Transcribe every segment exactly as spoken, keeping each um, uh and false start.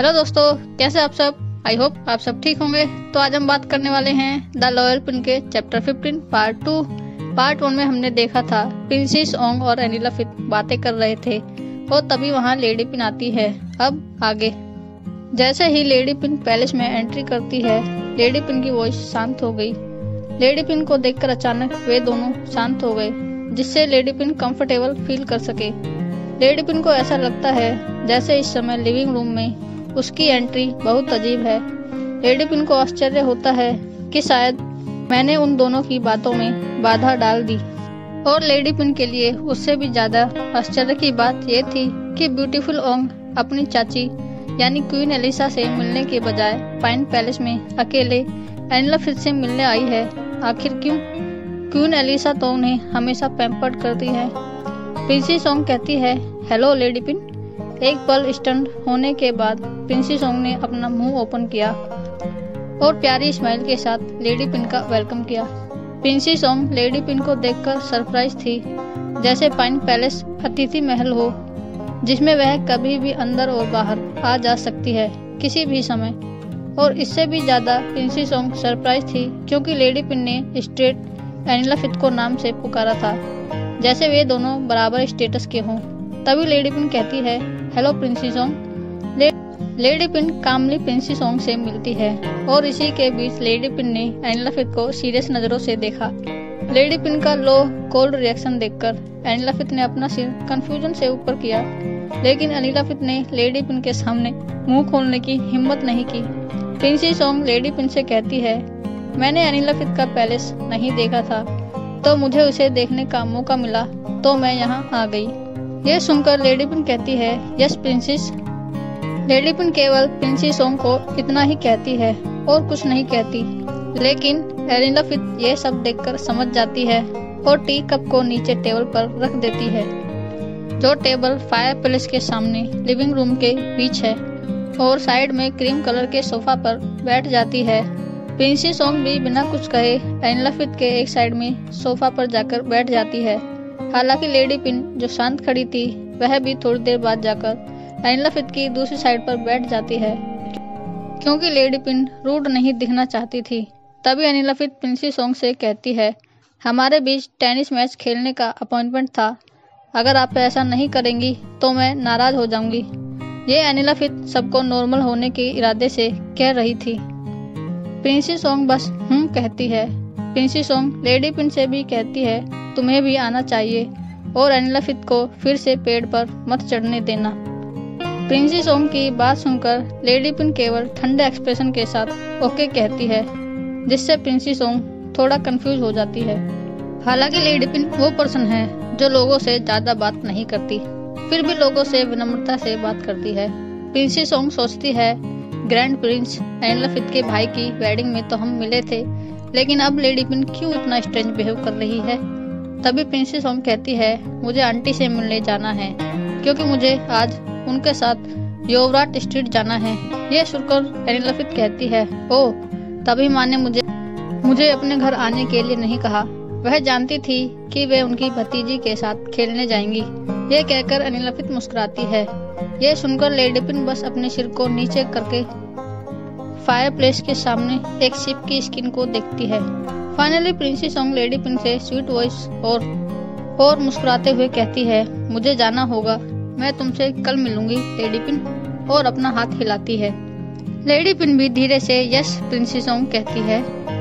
Hello दोस्तों, कैसे आप सब। आई होप आप सब ठीक होंगे। तो आज हम बात करने वाले हैं द लॉयल पिन के chapter fifteen part two. Part one में हमने देखा था प्रिंसेस ओंग और अनिला फित बातें कर रहे थे और तभी वहाँ लेडी पिन आती है। अब आगे। जैसे ही लेडी पिन पैलेस में एंट्री करती है, लेडी पिन की वॉइस शांत हो गई। लेडी पिन को देखकर अचानक वे दोनों शांत हो गए, जिससे लेडी पिन कंफर्टेबल फील कर सके। लेडी पिन को ऐसा लगता है जैसे इस समय लिविंग रूम में उसकी एंट्री बहुत अजीब है। लेडी पिन को आश्चर्य होता है कि शायद मैंने उन दोनों की बातों में बाधा डाल दी। और लेडी पिन के लिए उससे भी ज्यादा आश्चर्य की बात यह थी कि ब्यूटीफुल ओंग अपनी चाची यानी क्वीन एलिसा से मिलने के बजाय पाइन पैलेस में अकेले अनिला फित से मिलने आई है। आखिर क्यों? क्वीन एलिसा तो उन्हें हमेशा पैम्पर्ड करती है। प्रिंसेस ओंग कहती है, हेलो लेडी पिन। एक पल स्टंट होने के बाद प्रिंसेस ओंग ने अपना मुंह ओपन किया और प्यारी स्माइल के साथ लेडी पिन का वेलकम किया। प्रिंसेस ओंग लेडी पिन को देखकर सरप्राइज थी, जैसे पाइन पैलेस अतिथि महल हो जिसमें वह कभी भी अंदर और बाहर आ जा सकती है किसी भी समय। और इससे भी ज्यादा प्रिंसेस ओंग सरप्राइज थी क्योंकि लेडी पिन ने स्ट्रेट अनिला फित को नाम से पुकारा था, जैसे वे दोनों बराबर स्टेटस के हों। तभी लेडी पिन कहती है, हेलो प्रिंसेस ओंग। ले, लेडी पिन कामली प्रिंसेस ओंग से मिलती है और इसी के बीच लेडी पिन ने अनिला फित को सीरियस नजरों से देखा। लेडी पिन का लो कोल्ड रिएक्शन देखकर अनिला फित ने अपना सिर कंफ्यूजन से ऊपर किया, लेकिन अनिला फित ने लेडी पिन के सामने मुंह खोलने की हिम्मत नहीं की। प्रिंसेस ओंग लेडी पिन से कहती है, मैंने अनिला फित का पैलेस नहीं देखा था, तो मुझे उसे देखने का मौका मिला तो मैं यहाँ आ गई। यह सुनकर लेडी पिन कहती है, यस प्रिंसेस। लेडी पिन केवल प्रिंसेस ओंग को इतना ही कहती है और कुछ नहीं कहती, लेकिन अनिला फित यह सब देखकर समझ जाती है और टी कप को नीचे टेबल पर रख देती है, जो टेबल फायर प्लेस के सामने लिविंग रूम के बीच है, और साइड में क्रीम कलर के सोफा पर बैठ जाती है। प्रिंसेस ओंग भी बिना कुछ कहे अनिला फित के एक साइड में सोफा पर जाकर बैठ जाती है। हालांकि लेडी पिन जो शांत खड़ी थी, वह भी थोड़ी देर बाद जाकर अनिला फित की दूसरी साइड पर बैठ जाती है, क्योंकि लेडी पिन रूड नहीं दिखना चाहती थी। तभी अनिला फित प्रिंसेस ओंग से कहती है, हमारे बीच टेनिस मैच खेलने का अपॉइंटमेंट था, अगर आप ऐसा नहीं करेंगी तो मैं नाराज हो जाऊंगी। ये अनिला फित सबको नॉर्मल होने के इरादे से कह रही थी। प्रिंसेस ओंग बस हूँ कहती है। प्रिंसेस ओंग लेडी पिन से भी कहती है, तुम्हें भी आना चाहिए और अनिला फित को फिर से पेड़ पर मत चढ़ने देना। प्रिंसेस ओंग की बात सुनकर लेडी पिन केवल ठंडे एक्सप्रेशन के साथ ओके कहती है, जिससे प्रिंसेस ओंग थोड़ा कंफ्यूज हो जाती है। हालांकि लेडी पिन वो पर्सन है जो लोगों से ज्यादा बात नहीं करती, फिर भी लोगों से विनम्रता से बात करती है। प्रिंसेस ओंग सोचती है, ग्रैंड प्रिंस अनिला फित के भाई की वेडिंग में तो हम मिले थे, लेकिन अब लेडी पिन क्यों इतना स्ट्रेंज बिहेव कर रही है। तभी प्रिंसेस ओंग कहती है, मुझे आंटी से मिलने जाना है क्योंकि मुझे आज उनके साथ योवराट स्ट्रीट जाना है। यह सुनकर अनिला फित कहती है, ओह, तभी माँ ने मुझे मुझे अपने घर आने के लिए नहीं कहा। वह जानती थी कि वे उनकी भतीजी के साथ खेलने जाएंगी। यह कहकर अनिला फित मुस्कुराती है। यह सुनकर लेडी पिन बस अपने सिर को नीचे करके फायर प्लेस के सामने एक शिप की स्किन को देखती है। Finally princess Ong lady Pin से स्वीट वॉइस और और मुस्कुराते हुए कहती है, मुझे जाना होगा, मैं तुमसे कल मिलूंगी लेडी पिन, और अपना हाथ हिलाती है। लेडी पिन भी धीरे से यस प्रिंसेस ओंग कहती है।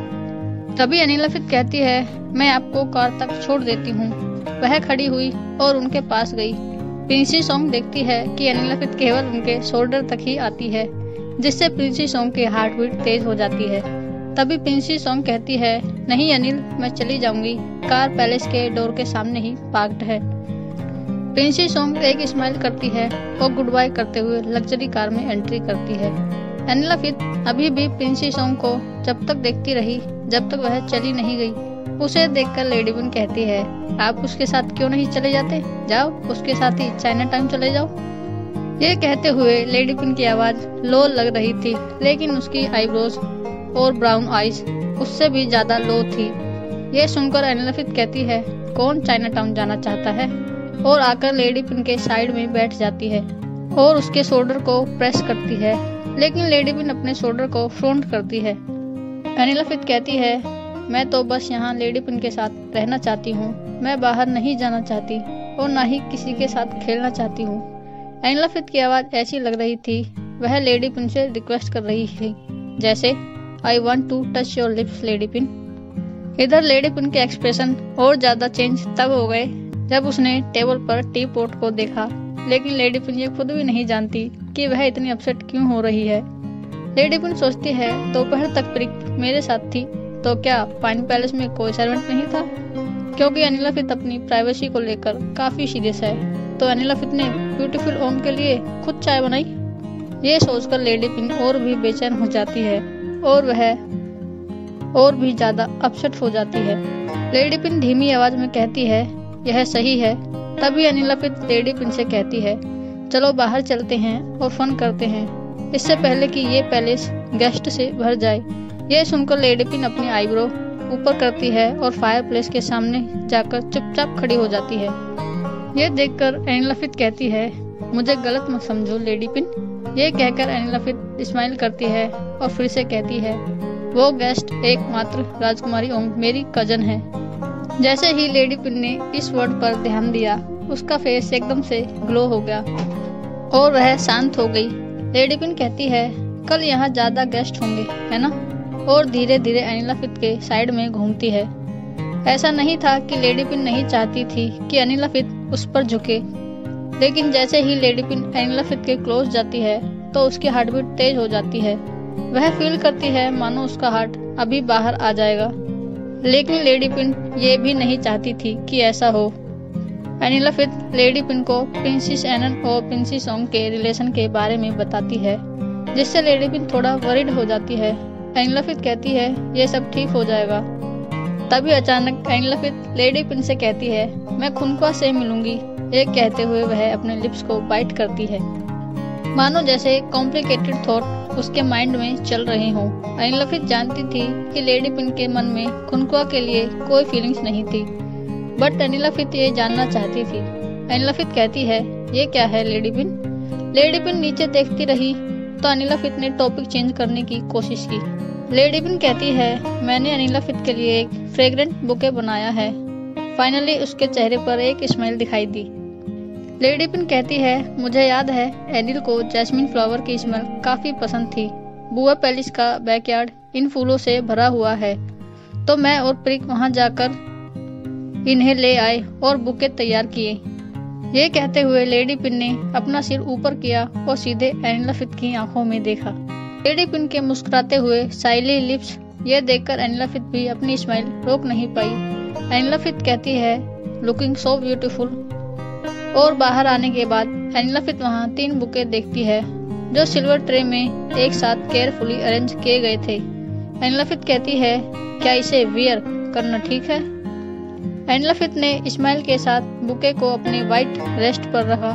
तभी अनिला फित कहती है, मैं आपको कार तक छोड़ देती हूँ। वह खड़ी हुई और उनके पास गई। प्रिंसेस ओंग देखती है कि अनिला फित केवल उनके शोल्डर तक ही आती है, जिससे प्रिंसेस ओंग की हार्ट बीट तेज हो जाती है। तभी प्रिंसेस ओंग कहती है, नहीं अनिल, मैं चली जाऊंगी, कार पैलेस के डोर के सामने ही पार्क्ड है। प्रिंसेस ओंग एक स्माइल करती है और गुड बाय करते हुए लग्जरी कार में एंट्री करती है। अनिला फित अभी भी प्रिंसेस ओंग को जब तक देखती रही जब तक वह चली नहीं गई। उसे देखकर लेडी पिन कहती है, आप उसके साथ क्यों नहीं चले जाते, जाओ उसके साथ ही चाइना टाउन चले जाओ। ये कहते हुए लेडी पिन की आवाज लो लग रही थी, लेकिन उसकी आईब्रोज और ब्राउन आईज उससे भी ज्यादा लो थी। ये सुनकर अनिला फित कहती है, कौन चाइना टाउन जाना चाहता है, और आकर लेडी पिन के साइड में बैठ जाती है। और उसके शोल्डर को प्रेस करती है, लेकिन लेडी पिन अपने शोल्डर को फ्रंट करती है। एनिला फिथ कहती है, मैं तो बस यहाँ लेडी पिन के साथ रहना चाहती हूँ, मैं बाहर नहीं जाना चाहती और ना ही किसी के साथ खेलना चाहती हूँ। एनिला फिथ की आवाज़ ऐसी लग रही थी वह लेडी पिन से रिक्वेस्ट कर रही थी, जैसे I want to touch your lips Lady Pin. इधर लेडी पिन के एक्सप्रेशन और ज्यादा चेंज तब हो गए जब उसने टेबल पर टी पॉट को देखा, लेकिन लेडी पिन ये खुद भी नहीं जानती कि वह इतनी अपसेट क्यों हो रही है। लेडी पिन सोचती है, दोपहर तक प्रिक मेरे साथ थी तो क्या पाइन पैलेस में कोई सर्वेंट नहीं था? क्योंकि एनिला फिथ अपनी प्राइवेसी को लेकर काफी सीरियस है, तो एनिला फिथ ने ब्यूटीफुल ओम के लिए खुद चाय बनाई। ये सोचकर लेडी पिन और भी बेचैन हो जाती है और वह और भी ज्यादा अपसेट हो जाती है। लेडी पिन धीमी आवाज में कहती है, यह सही है। तभी एनिला फिथ लेडी पिन से कहती है, चलो बाहर चलते हैं और फन करते हैं, इससे पहले कि ये पैलेस गेस्ट से भर जाए। यह सुनकर लेडी पिन अपनी आईब्रो ऊपर करती है और फायरप्लेस के सामने जाकर चुपचाप खड़ी हो जाती है। यह देखकर एनिला फिथ कहती है, मुझे गलत मत समझो लेडी पिन। ये कहकर एनिला फिथ स्माइल करती है और फिर से कहती है, वो गेस्ट एकमात्र राजकुमारी ओम मेरी कजन है। जैसे ही लेडी पिन ने इस वर्ड पर ध्यान दिया, उसका फेस एकदम से ग्लो हो गया और वह शांत हो गई। लेडी पिन कहती है, कल यहाँ ज्यादा गेस्ट होंगे है ना? और धीरे धीरे एनिला फिथ के साइड में घूमती है। ऐसा नहीं था कि लेडी पिन नहीं चाहती थी कि एनिला फिथ उस पर झुके, लेकिन जैसे ही लेडी पिन एनिला फिथ के क्लोज जाती है तो उसकी हार्ट बीट तेज हो जाती है। वह फील करती है मानो उसका हार्ट अभी बाहर आ जाएगा, लेकिन लेडी पिन ये भी नहीं चाहती थी कि ऐसा हो। एनिला फिथ लेडी पिन को प्रिंसेस एनन और प्रिंसेस ओंग के रिलेशन के बारे में बताती है, जिससे लेडी पिन थोड़ा वरीड हो जाती है। एनिला फिथ कहती है, ये सब ठीक हो जाएगा। तभी अचानक एनिला फिथ लेडी पिन से कहती है, मैं खुनख्वा से मिलूंगी। ये कहते हुए वह अपने लिप्स को बाइट करती है, मानो जैसे कॉम्प्लिकेटेड थॉट उसके माइंड में चल रहे हों। एनिला फिथ जानती थी कि लेडी पिन के मन में खुनख्वा के लिए कोई फीलिंग्स नहीं थी, बट एनिला फिथ ये जानना चाहती थी। एनिला फिथ कहती है, ये क्या है लेडी पिन? लेडी पिन नीचे देखती रही तो एनिला फिथ ने टॉपिक चेंज करने की कोशिश की। लेडी पिन कहती है, मैंने एनिला फिथ के लिए एक फ्रेग्रेंट बुके बनाया है। फाइनली उसके चेहरे पर एक स्माइल दिखाई दी। लेडी पिन कहती है, मुझे याद है एनिल को जैस्मिन फ्लावर की स्मेल काफी पसंद थी। बुआ पैलेस का बैकयार्ड इन फूलों से भरा हुआ है, तो मैं और प्रिक वहां जाकर इन्हें ले आए और बुके तैयार किए। ये कहते हुए लेडी पिन ने अपना सिर ऊपर किया और सीधे एनिला फिथ की आंखों में देखा। लेडी पिन के मुस्कुराते हुए साइली लिप्स ये देखकर एनिला फिथ भी अपनी स्माइल रोक नहीं पाई। एनिला फिथ कहती है, लुकिंग सो ब्यूटीफुल। और बाहर आने के बाद एनिला फिथ वहाँ तीन बुके देखती है जो सिल्वर ट्रे में एक साथ केयरफुली अरेंज किए गए थे। एनिला फिथ कहती है, क्या इसे वियर करना ठीक है? एनिला फिथ ने स्माइल के साथ बुके को अपने व्हाइट रेस्ट पर रखा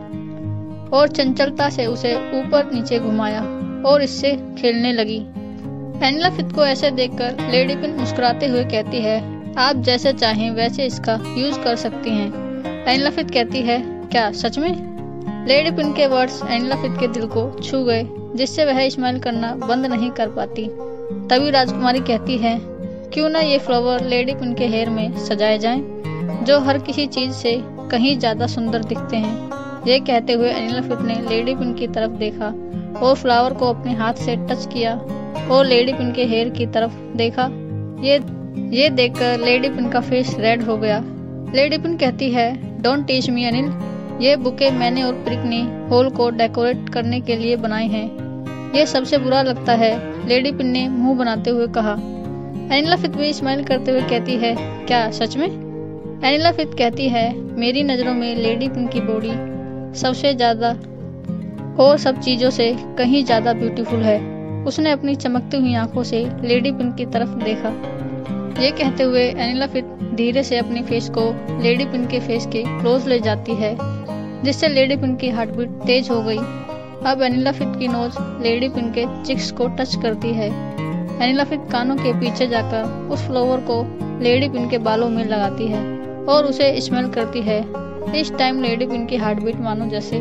और चंचलता से उसे ऊपर नीचे घुमाया और इससे खेलने लगी। एनिला फिथ को ऐसे देखकर लेडी पिन मुस्कुराते हुए कहती है, आप जैसे चाहें वैसे इसका यूज कर सकती हैं। एनिला फिथ कहती है, क्या सच में? लेडी पिन के वर्ड्स एनिला फिथ के दिल को छू गए, जिससे वह स्माइल करना बंद नहीं कर पाती। तभी राजकुमारी कहती है, क्यों ना ये फ्लावर लेडी पिन के हेयर में सजाए जाएं, जो हर किसी चीज से कहीं ज्यादा सुंदर दिखते हैं। ये कहते हुए एनिला फिथ ने लेडी पिन की तरफ देखा और फ्लावर को अपने हाथ से टच किया और लेडी पिन के हेयर की तरफ देखा। ये ये देखकर लेडी पिन का फेस रेड हो गया। लेडी पिन कहती है, डोंट टीच मी अनिल, ये बुके मैंने और प्रिक ने हॉल को डेकोरेट करने के लिए बनाए हैं। ये सबसे बुरा लगता है, लेडी पिन ने मुंह बनाते हुए कहा। एनिला फिथ भी स्माइल करते हुए कहती है, क्या सच में? एनिला फिथ कहती है, मेरी नज़रों में लेडी पिन की बॉडी सबसे ज्यादा और सब चीजों से कहीं ज्यादा ब्यूटीफुल है। उसने अपनी चमकती हुई आंखों से लेडी पिन की तरफ देखा। ये कहते हुए एनिला फिथ धीरे से अपने फेस को लेडी पिन के फेस के क्लोज ले जाती है, जिससे लेडी पिन की हार्ट बीट तेज हो गई। अब एनिला फिथ की नोज लेडी पिन के चिक्स को टच करती है। एनिला फिथ कानों के पीछे जाकर उस फ्लावर को लेडी पिन के बालों में लगाती है और उसे स्मेल करती है। इस टाइम लेडी पिन की हार्ट बीट मानो जैसे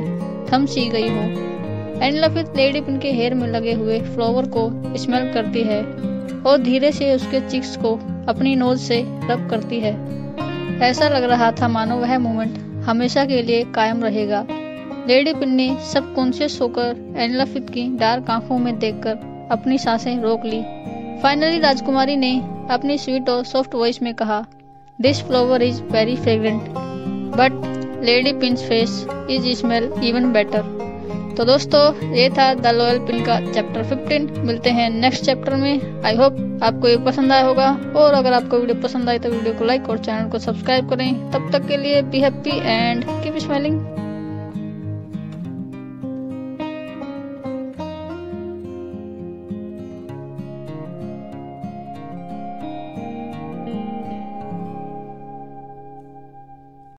थम सी गई हो। एनिला फिर लेडी पिन के हेयर में लगे हुए फ्लावर को स्मेल करती है और धीरे से उसके चिक्स को अपनी नोज से रब करती है। ऐसा लग रहा था मानो वह मोमेंट हमेशा के लिए कायम रहेगा। लेडी पिन ने सबकॉन्शियस होकर एनिला फित की डार्क आंखों में देखकर अपनी सांसें रोक ली। फाइनली राजकुमारी ने अपनी स्वीट और सॉफ्ट वॉइस में कहा, this flower is very fragrant but Lady Pin's face is smell even better. तो दोस्तों ये था द लॉयल पिन का चैप्टर फिफ्टीन। मिलते हैं नेक्स्ट चैप्टर में। आई होप आपको ये पसंद आया होगा, और अगर आपको वीडियो पसंद आई तो वीडियो को लाइक और चैनल को सब्सक्राइब करें। तब तक के लिए be happy and keep smiling.